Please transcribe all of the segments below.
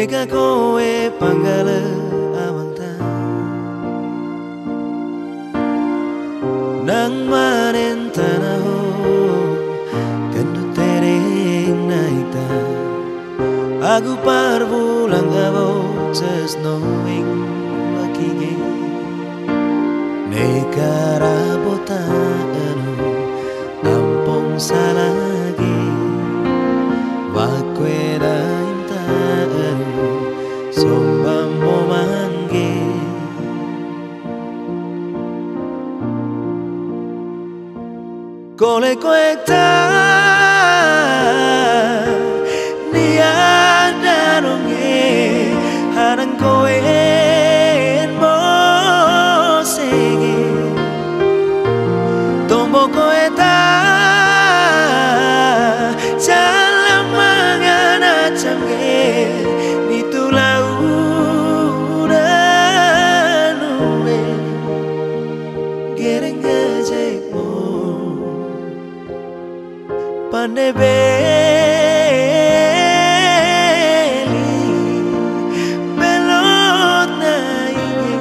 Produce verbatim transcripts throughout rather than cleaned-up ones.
Neka kowe panggala amanta nang manen tanaho kandu tereng naita aku parvulang abo just knowing makige neka rabota anu ampong salagi wakweda sombang mo mangge kole koekta niya danonge hanang koen mo sege tombo koeta jalan mangana camge Pandai beli belot naik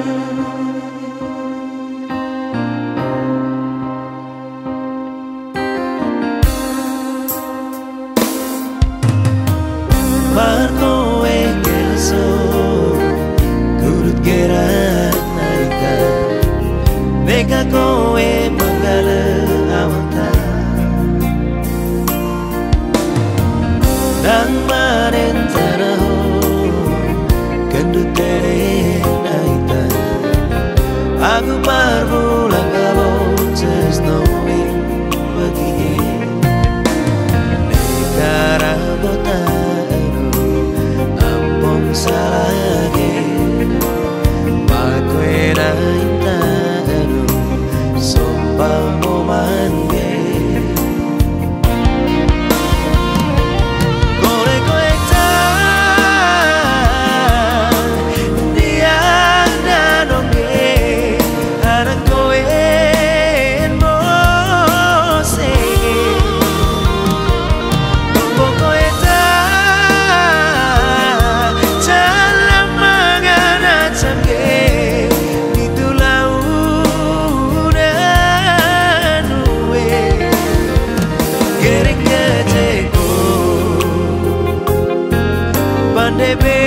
Marco Engelso turut gerak naika Neka kowe manggala amanta nang manen tanaho kandu tereng naita aku parvulang abo just knowing begini neka rabota anu ampong salage makwena inta anu sombang mo mangge Pandai